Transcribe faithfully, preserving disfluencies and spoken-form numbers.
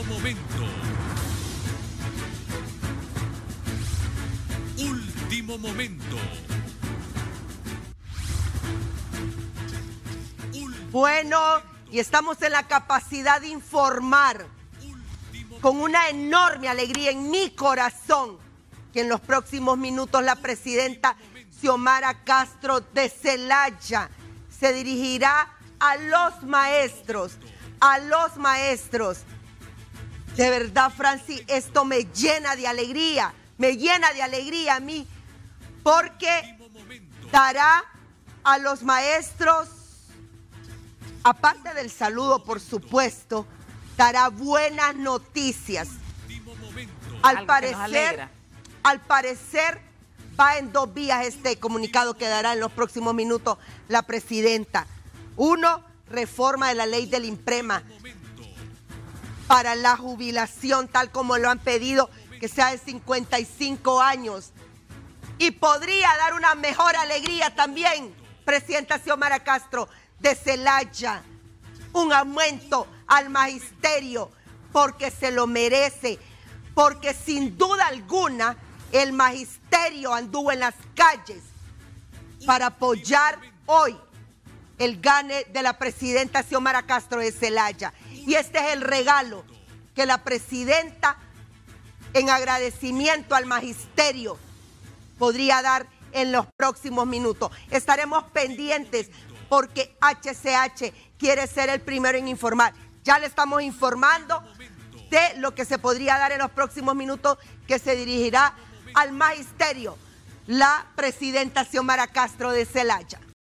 Último momento. Último momento. Bueno, y estamos en la capacidad de informar con una enorme alegría en mi corazón que en los próximos minutos la presidenta Xiomara Castro de Celaya se dirigirá a los maestros, a los maestros. De verdad, Francis, esto me llena de alegría, me llena de alegría a mí, porque dará a los maestros, aparte del saludo, por supuesto, dará buenas noticias. Al parecer, al parecer va en dos vías este comunicado que dará en los próximos minutos la presidenta. Uno, reforma de la ley del INPREMA para la jubilación, tal como lo han pedido, que sea de cincuenta y cinco años. Y podría dar una mejor alegría también, presidenta Xiomara Castro de Celaya, un aumento al magisterio, porque se lo merece, porque sin duda alguna el magisterio anduvo en las calles para apoyar hoy el gane de la presidenta Xiomara Castro de Celaya. Y este es el regalo que la presidenta, en agradecimiento al magisterio, podría dar en los próximos minutos. Estaremos pendientes porque H C H quiere ser el primero en informar. Ya le estamos informando de lo que se podría dar en los próximos minutos, que se dirigirá al magisterio la presidenta Xiomara Castro de Celaya.